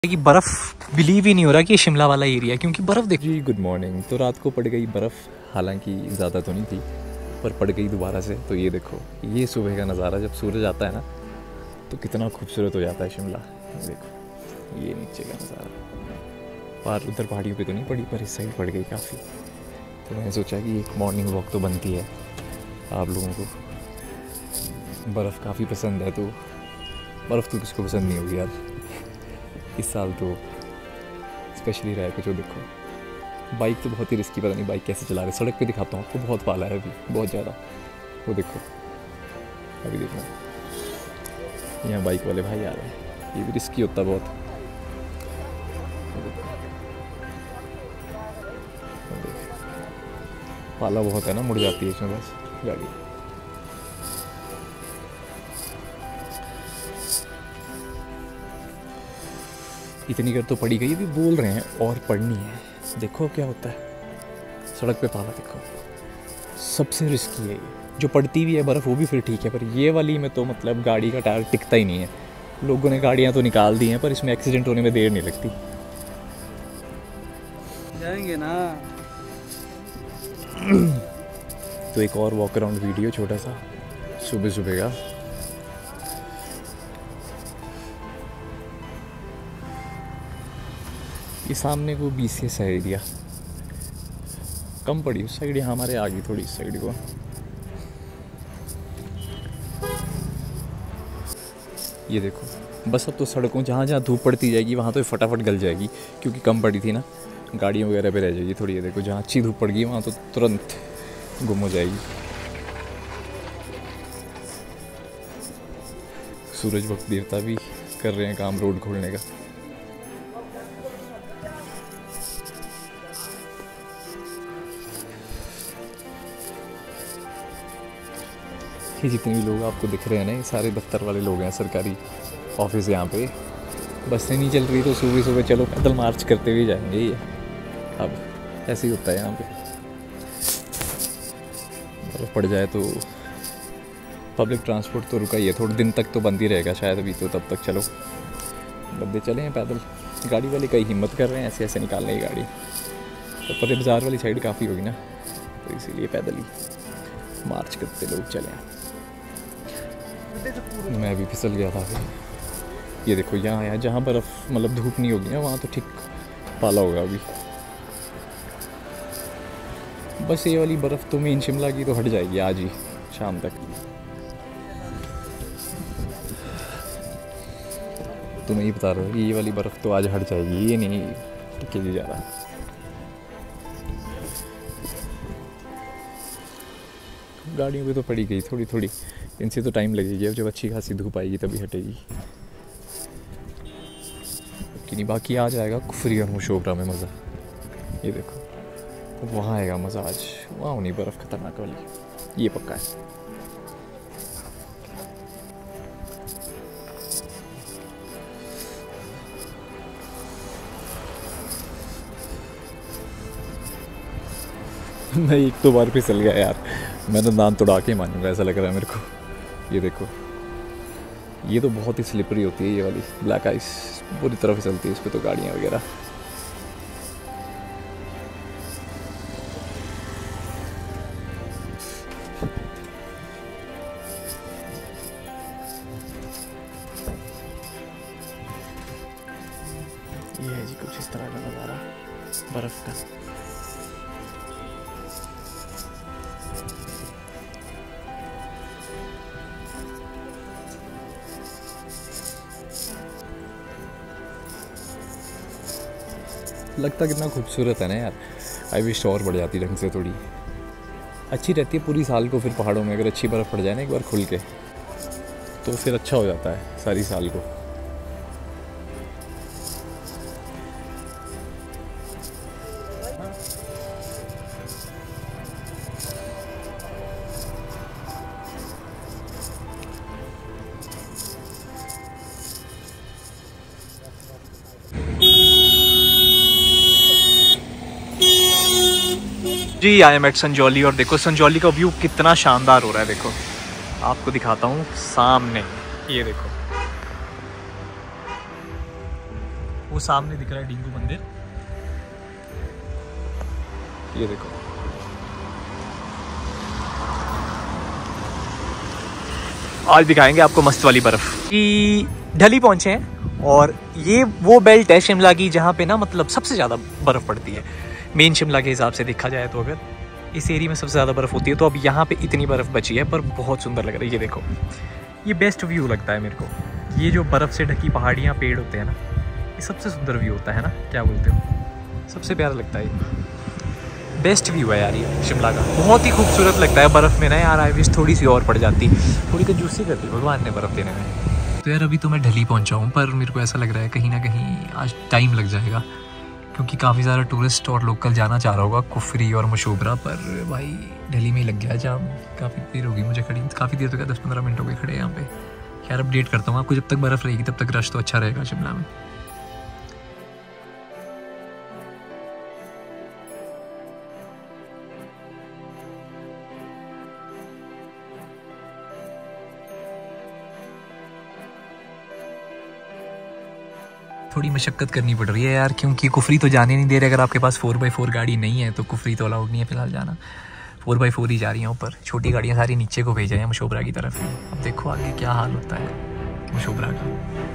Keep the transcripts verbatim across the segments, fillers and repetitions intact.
कि बर्फ़ बिलीव ही नहीं हो रहा कि ये शिमला वाला एरिया है, क्योंकि बर्फ़ देख जी गुड मॉर्निंग। तो रात को पड़ गई बर्फ़, हालांकि ज़्यादा तो नहीं थी पर पड़ गई दोबारा से। तो ये देखो, ये सुबह का नज़ारा जब सूरज आता है ना तो कितना खूबसूरत हो जाता है शिमला। देखो ये नीचे का नज़ारा, पार उधर पहाड़ियों पे तो नहीं पड़ी पर इस साइड पड़ गई काफ़ी। तो मैंने सोचा कि एक मॉर्निंग वॉक तो बनती है। आप लोगों को बर्फ़ काफ़ी पसंद है तो बर्फ़ तो किसको पसंद नहीं होगी यार। इस साल तो स्पेशली रहा है कुछ। देखो बाइक तो बहुत ही रिस्की, पता नहीं बाइक कैसे चला रहे। सड़क पे दिखाता हूँ आपको, बहुत पाला है अभी, बहुत ज़्यादा। वो देखो अभी देखो यहाँ बाइक वाले भाई आ रहे हैं, ये भी रिस्की होता बहुत। पाला बहुत है ना, मुड़ जाती है इसमें बस गाड़ी। इतनी कर तो पड़ी गई, अभी बोल रहे हैं और पढ़नी है। देखो क्या होता है सड़क पे पाला। देखो सबसे रिस्की है ये। जो पड़ती भी है बर्फ़ वो भी फिर ठीक है, पर ये वाली में तो मतलब गाड़ी का टायर टिकता ही नहीं है। लोगों ने गाड़ियाँ तो निकाल दी हैं पर इसमें एक्सीडेंट होने में देर नहीं लगती। जाएंगे ना। तो एक और वॉक अराउंड वीडियो छोटा सा सुबह सुबह का। ये सामने को बी सी एस है एरिया, कम पड़ी उस साइड, यहाँ हमारे आ गई थोड़ी इस साइड को। ये देखो बस अब तो सड़कों जहाँ जहाँ धूप पड़ती जाएगी वहाँ तो फटाफट गल जाएगी, क्योंकि कम पड़ी थी ना, गाड़ियों वगैरह पे रह जाएगी थोड़ी। ये देखो जहाँ अच्छी धूप पड़ गई वहाँ तो तुरंत गुम हो जाएगी। सूरज भक्त देवता भी कर रहे हैं काम रोड खोलने का। ये जितने भी लोग आपको दिख रहे हैं ना, ये सारे दफ्तर वाले लोग हैं, सरकारी ऑफिस यहाँ पे। बसें नहीं चल रही तो सुबह सुबह चलो पैदल मार्च करते हुए जाएंगे। ये अब ऐसे ही होता है यहाँ पे, बर्फ़ पड़ जाए तो पब्लिक ट्रांसपोर्ट तो रुका ही है, थोड़े दिन तक तो बंद ही रहेगा शायद अभी तो। तब तक चलो बंदे चले हैं पैदल, गाड़ी वाले कई हिम्मत कर रहे हैं ऐसे ऐसे निकालने की गाड़ी। तो परे बाज़ार वाली साइड काफ़ी होगी ना, तो इसीलिए पैदल ही मार्च करते लोग चले हैं। मैं अभी फिसल गया था फिर। ये देखो यहाँ यहाँ जहाँ बर्फ़ मतलब धूप नहीं होगी ना वहाँ तो ठीक पाला होगा अभी। बस ये वाली बर्फ़ तो मेन शिमला की तो हट जाएगी आज ही शाम तक। तो मैं ये बता रहा हूँ कि ये वाली बर्फ़ तो आज हट जाएगी, ये नहीं टिकेगी ज़्यादा। गाड़ियों पे तो पड़ी गई थोड़ी थोड़ी, इनसे तो टाइम लगेगी। अब जब अच्छी खासी धूप आएगी तभी हटेगी। कि नहीं बाकी आ जाएगा कुफरी और मुशोबरा में मज़ा। ये देखो वहाँ आएगा मज़ा आज, वहाँ होनी बर्फ़ खतरनाक वाली, ये पक्का है। मैं एक दो बार फिसल गया यार, मैं तो दांत तोड़ा के मानूंगा ऐसा लग रहा है मेरे को। ये देखो ये तो बहुत ही स्लिपरी होती है ये वाली ब्लैक आइस, पूरी तरह फिसलती है इस पर तो गाड़ियाँ वगैरह। ये है जी कुछ इस तरह का नज़ारा बर्फ़ का। लगता कितना खूबसूरत है ना यार। आई विश और बढ़ जाती ढंग से, थोड़ी अच्छी रहती है पूरी साल को। फिर पहाड़ों में अगर अच्छी बर्फ़ पड़ जाए ना एक बार खुल के तो फिर अच्छा हो जाता है सारी साल को। G I M at Sanjauli, और देखो संजौली का व्यू कितना शानदार हो रहा है। देखो आपको दिखाता हूँ सामने, ये देखो वो सामने दिख रहा है डिंगू मंदिर, ये देखो। आज दिखाएंगे आपको मस्त वाली बर्फ की। ढली पहुंचे हैं और ये वो बेल्ट है शिमला की जहाँ पे ना मतलब सबसे ज़्यादा बर्फ़ पड़ती है। मेन शिमला के हिसाब से देखा जाए तो अगर इस एरिया में सबसे ज़्यादा बर्फ़ होती है, तो अब यहाँ पे इतनी बर्फ़ बची है, पर बहुत सुंदर लग रहा है। ये देखो, ये बेस्ट व्यू लगता है मेरे को। ये जो बर्फ़ से ढकी पहाड़ियाँ, पेड़ होते हैं ना, ये सबसे सुंदर व्यू होता है ना, क्या बोलते हो? सबसे प्यारा लगता है ये। बेस्ट व्यू है यार ये शिमला का, बहुत ही खूबसूरत लगता है बर्फ़ में ना यार। आई विश थोड़ी सी और पड़ जाती, थोड़ी कंजूसी कर दी भगवान ने बर्फ़ देने में। तो यार अभी तो मैं ढली पहुँचा हूँ, पर मेरे को ऐसा लग रहा है कहीं ना कहीं आज टाइम लग जाएगा, क्योंकि काफ़ी ज़्यादा टूरिस्ट और लोकल जाना चाह रहा होगा कुफरी और मशोबरा, पर भाई ढली में ही लग गया जाम। काफ़ी देर होगी मुझे खड़ी, काफ़ी देर तो क्या दस पंद्रह मिनट हो गए खड़े यहाँ पे। खैर अपडेट करता हूँ आपको, जब तक बर्फ़ रहेगी तब तक रश तो अच्छा रहेगा शिमला में। थोड़ी मशक्क़त करनी पड़ रही है यार, क्योंकि कुफरी तो जाने नहीं दे रहे। अगर आपके पास फोर बाई फोर गाड़ी नहीं है तो कुफरी तो अलाउड नहीं है फिलहाल जाना। फोर बाई फोर ही जा रही हैं ऊपर, छोटी गाड़ियाँ सारी नीचे को भेजा है मशोबरा की तरफ ही। अब देखो आगे क्या हाल होता है मशोबरा का।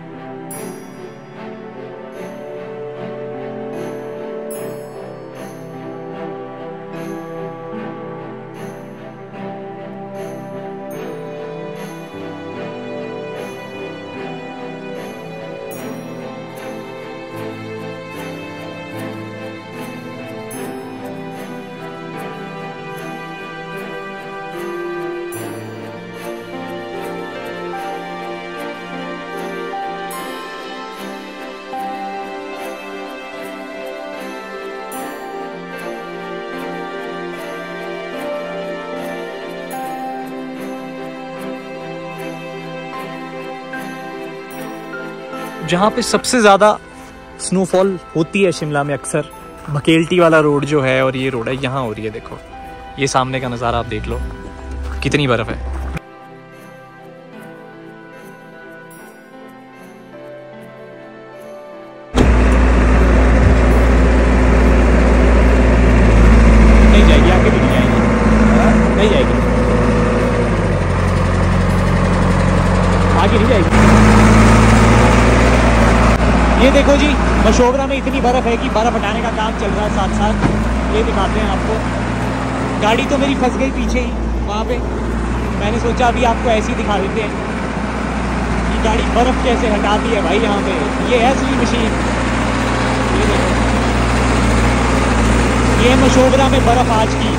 जहाँ पे सबसे ज़्यादा स्नोफॉल होती है शिमला में अक्सर, भकेल्टी वाला रोड जो है और ये रोड है, यहाँ हो रही है। देखो ये सामने का नज़ारा आप देख लो, कितनी बर्फ़ है। नहीं जाएगी आगे भी नहीं जाएगी, नहीं जाएगी आगे नहीं जाएगी। ये देखो जी, मशोबरा में इतनी बर्फ़ है कि बर्फ़ हटाने का काम चल रहा है साथ साथ। ये दिखाते हैं आपको। गाड़ी तो मेरी फंस गई पीछे ही वहाँ पे। मैंने सोचा अभी आपको ऐसे ही दिखा देते हैं कि गाड़ी बर्फ़ कैसे हटाती है भाई यहाँ पे। ये है असली मशीन। ये देखो, ये मशोबरा में बर्फ़ आज की।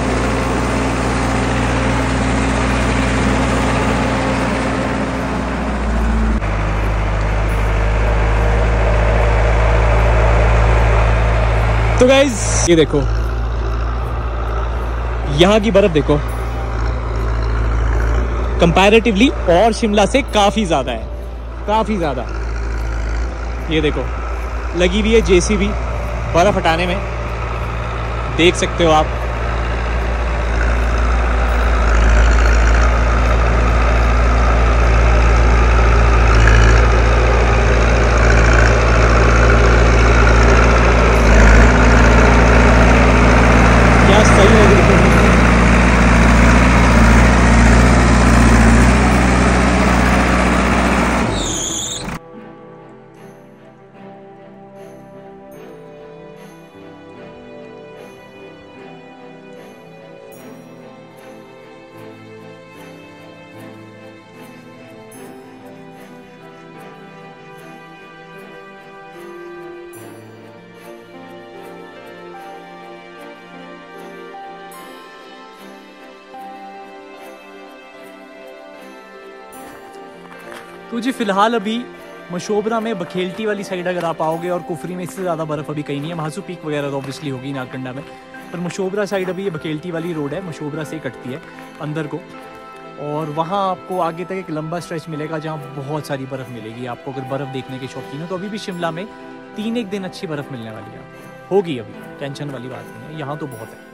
तो गाइज ये देखो, यहाँ की बर्फ देखो, कंपैरेटिवली और शिमला से काफी ज्यादा है, काफी ज्यादा। ये देखो लगी हुई है जेसीबी बर्फ हटाने में, देख सकते हो आप। तो जी फिलहाल अभी मशोबरा में बखेल्टी वाली साइड अगर आप आओगे, और कुफरी में इससे ज़्यादा बर्फ़ अभी कहीं नहीं है। महासू पीक वगैरह तो ऑब्वियसली होगी नारकंडा में, पर मशोबरा साइड अभी ये बखेल्टी वाली रोड है, मशोबरा से कटती है अंदर को। और वहाँ आपको आगे तक एक लंबा स्ट्रेच मिलेगा जहाँ बहुत सारी बर्फ़ मिलेगी आपको। अगर बर्फ़ देखने के शौकीन हो तो अभी भी शिमला में तीन एक दिन अच्छी बर्फ़ मिलने वाली है, होगी अभी, टेंशन वाली बात नहीं है, यहाँ तो बहुत है।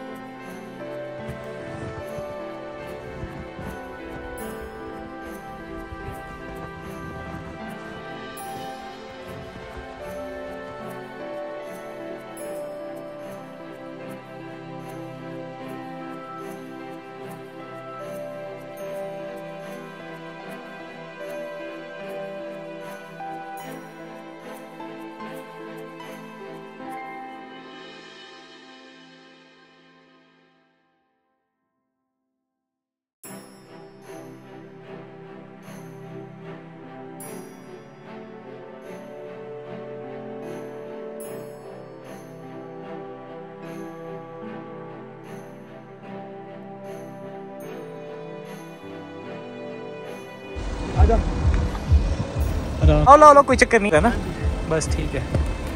लो लो लो, कोई चक्कर नहीं है ना, बस ठीक है।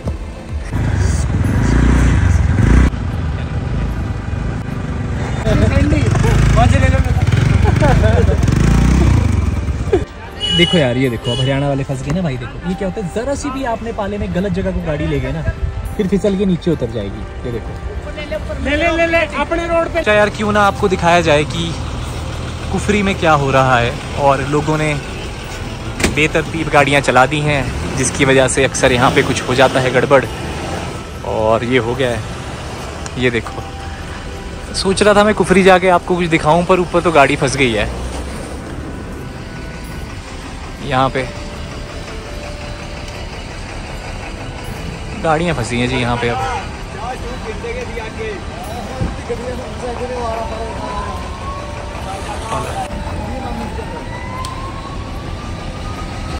देखो यार, ये देखो अब हरियाणा वाले फंस गए ना भाई। देखो ये क्या होता है, जरा सी भी आपने पाले में गलत जगह को गाड़ी ले गए ना, फिर फिसल के नीचे उतर जाएगी। ये देखो ले ले ले ले अपने रोड पे। अच्छा यार, क्यों ना आपको दिखाया जाए कि कुफरी में क्या हो रहा है। और लोगों ने बेतरतीब गाड़ियाँ चला दी हैं, जिसकी वजह से अक्सर यहाँ पे कुछ हो जाता है गड़बड़। और ये हो गया है, ये देखो। सोच रहा था मैं कुफरी जाके आपको कुछ दिखाऊं, पर ऊपर तो गाड़ी फंस गई है यहाँ पे। गाड़ियाँ फंसी हैं जी यहाँ पे अब।